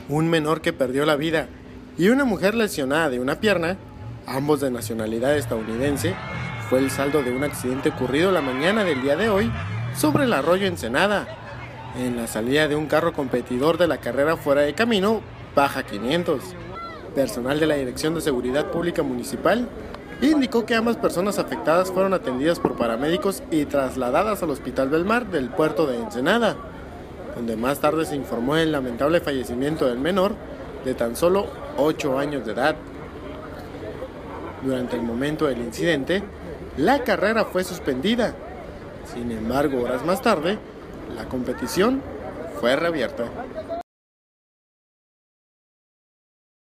un menor que perdió la vida y una mujer lesionada de una pierna, ambos de nacionalidad estadounidense, fue el saldo de un accidente ocurrido la mañana del día de hoy sobre el arroyo Ensenada, en la salida de un carro competidor de la carrera fuera de camino Baja 500. Personal de la Dirección de Seguridad Pública Municipal indicó que ambas personas afectadas fueron atendidas por paramédicos y trasladadas al Hospital Belmar del puerto de Ensenada, donde más tarde se informó el lamentable fallecimiento del menor de tan solo 8 años de edad. Durante el momento del incidente, la carrera fue suspendida. Sin embargo, horas más tarde, la competición fue reabierta.